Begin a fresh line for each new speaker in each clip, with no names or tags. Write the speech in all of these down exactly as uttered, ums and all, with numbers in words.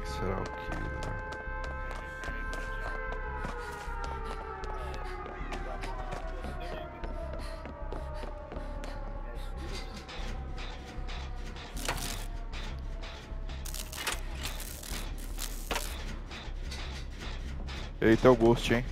Será o que? Eita, é o Ghost, hein?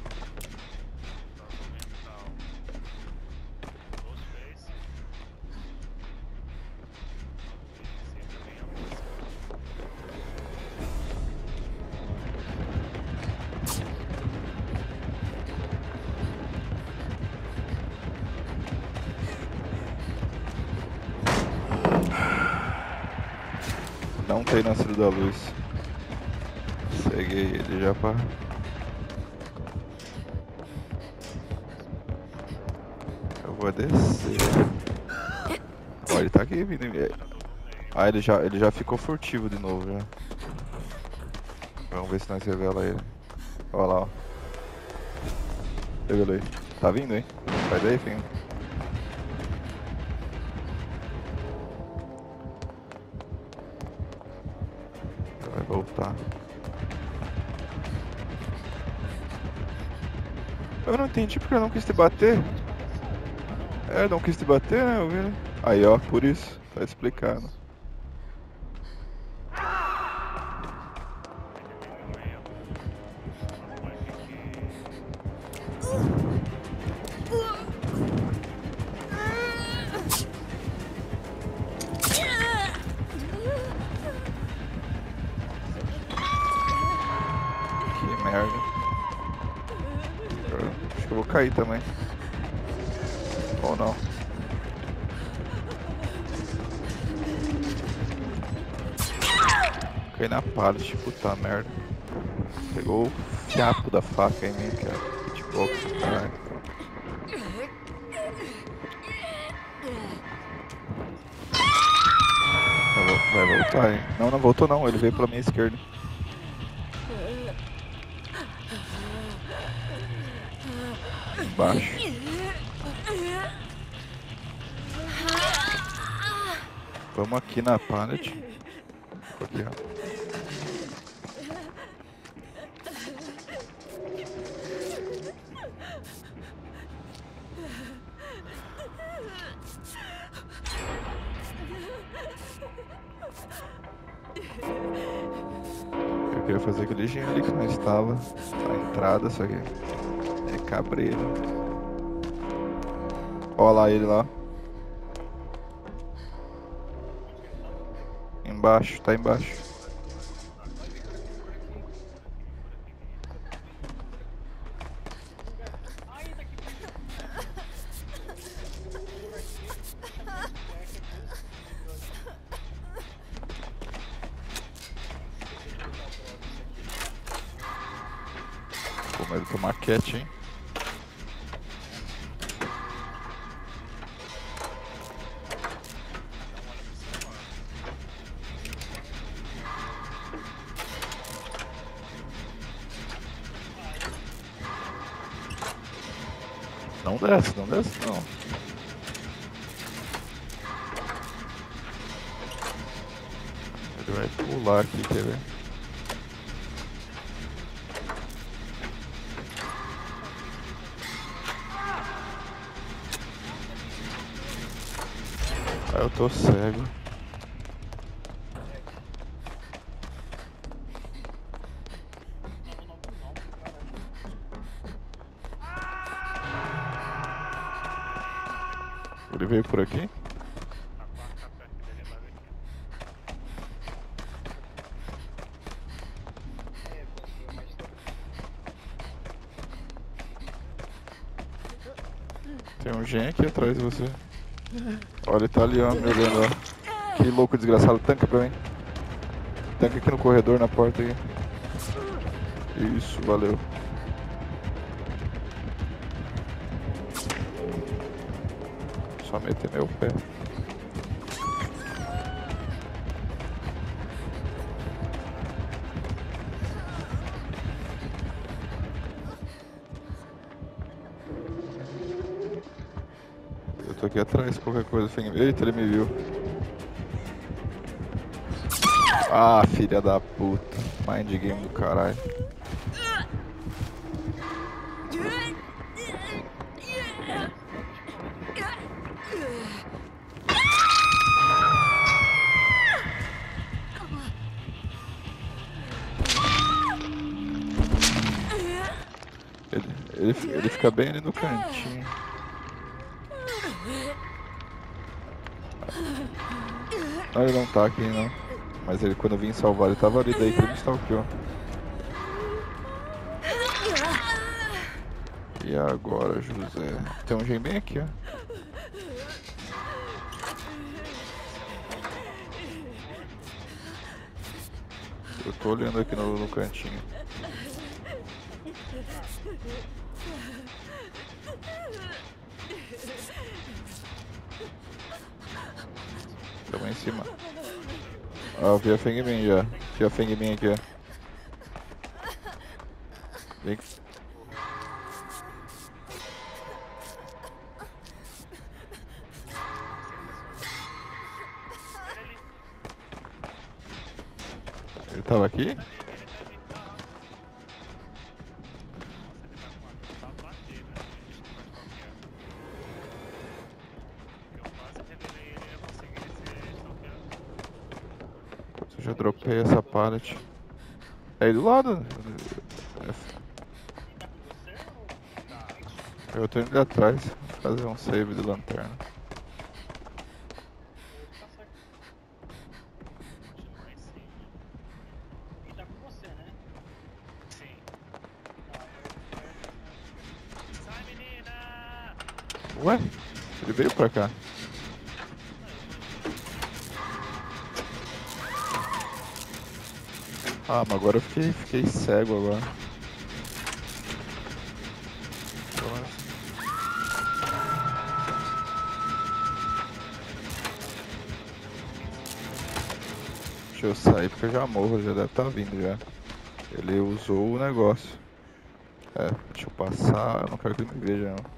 Não tem nascido da luz. Peguei ele já pra... Eu vou descer. Ó, ele tá aqui vindo. Ah, ele já, ele já ficou furtivo de novo já. Vamos ver se nós revela ele. Olha lá, ó. Revelei. Tá vindo, hein? Sai daí, filho. Vai voltar. Eu não entendi porque eu não quis te bater. É, não quis te bater, né? Eu vi. Aí, ó, por isso. Tá explicado. Que merda. Eu acho que eu vou cair também. Ou não. Caí na pallet, puta merda. Pegou o fiapo da faca em mim, cara. Hitbox, caralho. Vai voltar, hein? Não, não voltou não, ele veio pela minha esquerda. Embaixo. Vamos aqui na pallet. Aqui, ó. Eu queria fazer aquele gênio ali que não estava. A entrada, só que é cabreiro. Olha lá ele lá. Embaixo, tá embaixo. Com medo de tomar cat, hein? Não desce, não desce não. Ele vai pular aqui, quer ver? Ah, eu tô cego. Ele veio por aqui? Tem um gen aqui atrás de você. Olha, ele tá ali, ó, me olhando, ó. Que louco, desgraçado. Tanca pra mim. Tanca aqui no corredor, na porta aqui. Isso, valeu. Só meter meu pé. Eu tô aqui atrás, qualquer coisa. Eita, ele me viu. Ah, filha da puta. Mind game do caralho. Ele, ele, ele fica bem ali no cantinho. Não, ele não tá aqui não. Mas ele, quando eu vim salvar, ele tava ali, daí que ele me stalkeou. E agora, José? Tem um gen bem aqui, ó. Eu tô olhando aqui no, no cantinho. Tamo em cima. Ah, eu vi a Feng Min já. Vi a Feng Min aqui, ó. Vem. Ele tava aqui? Eu já dropei essa pallet. É aí do lado. Eu tô indo ali atrás. Fazer um save de lanterna. Ué? Ele veio pra cá. Ah, mas agora eu fiquei, fiquei cego agora. Deixa eu sair porque eu já morro, já deve estar vindo já. Ele usou o negócio. É, deixa eu passar, eu não quero que ele me veja não.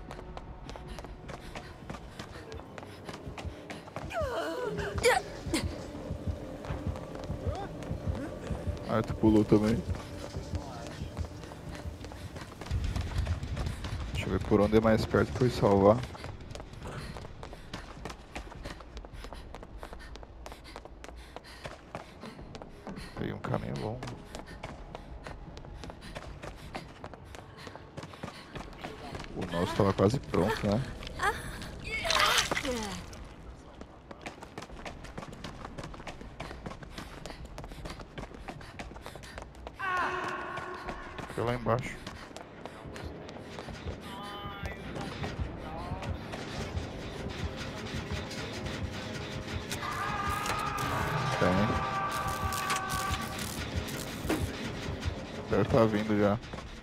Ah, tu pulou também. Deixa eu ver por onde é mais perto pra eu salvar. Peguei um caminho longo. O nosso tava quase pronto, né? Foi lá embaixo. Tem. Deve estar vindo já.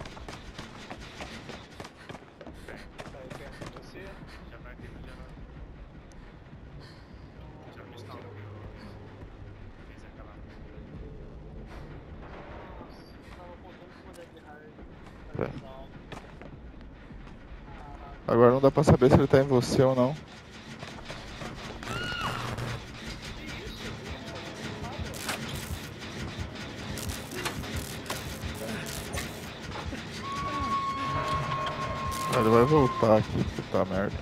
É. Agora não dá pra saber se ele tá em você ou não. Ele vai voltar aqui, puta merda.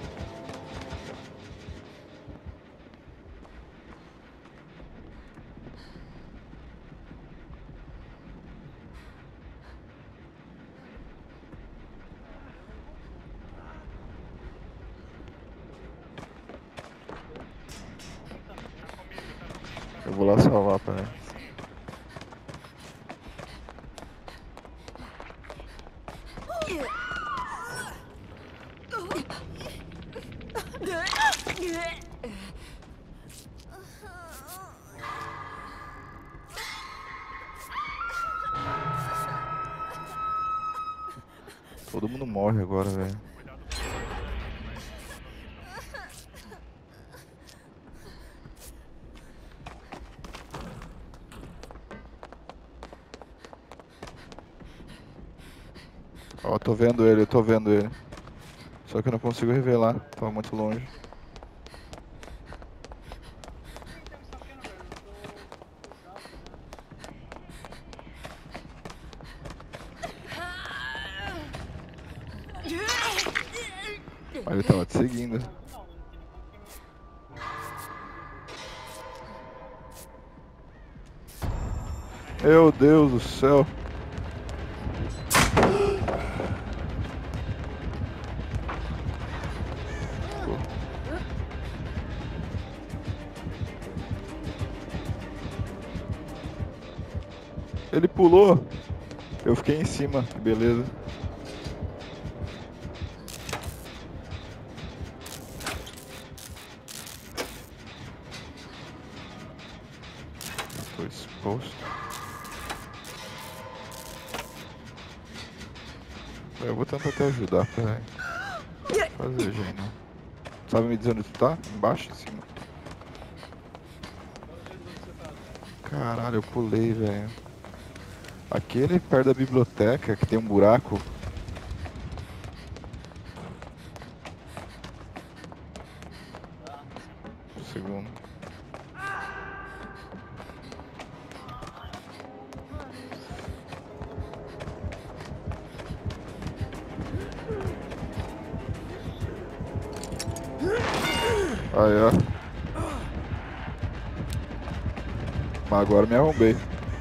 Eu vou lá salvar pra ele. Todo mundo morre agora, velho. Ó, tô vendo ele, eu tô vendo ele. Só que eu não consigo revelar, tava muito longe. Ele tava te seguindo. Meu Deus do céu. Ele pulou. Eu fiquei em cima, que beleza. Tô exposto. Eu vou tentar te ajudar, peraí. Fazer, gente. Sabe me dizer onde tu tá? Embaixo, em cima? Caralho, eu pulei, velho. Aquele perto da biblioteca que tem um buraco. Um segundo. Aí, ó. Mas agora me arrombei.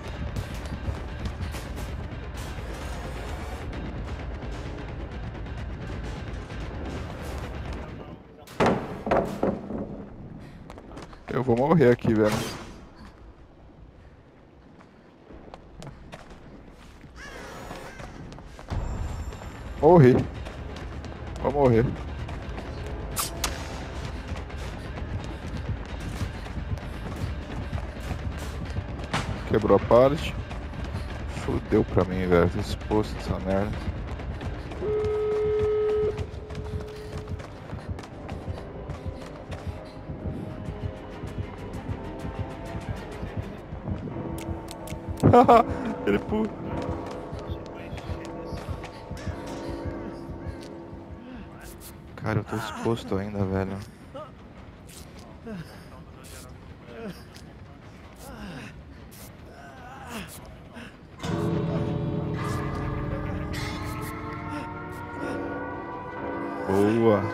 Eu vou morrer aqui, velho. Morri. Vou morrer. Quebrou a pallet. Fudeu pra mim, velho. Tô exposto essa merda. Ele pula. Cara, eu tô exposto ainda, velho. Boa.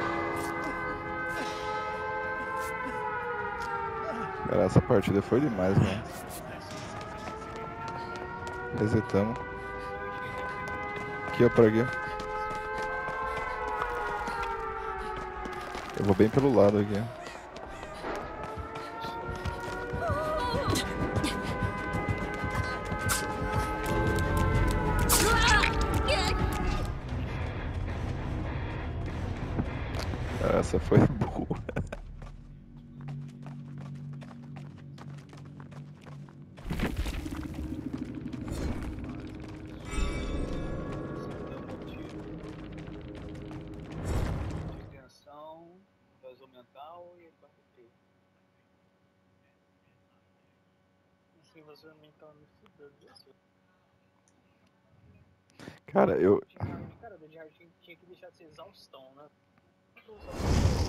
Cara, essa partida foi demais, né? Resetamos. Aqui, ó, por aqui. Eu vou bem pelo lado aqui. Essa foi boa.
Atenção, vazou mental e quarto. Esse vazou mental me fudeu disso.
Cara, eu.
Cara, o Dead Hard tinha que deixar de ser exaustão, né?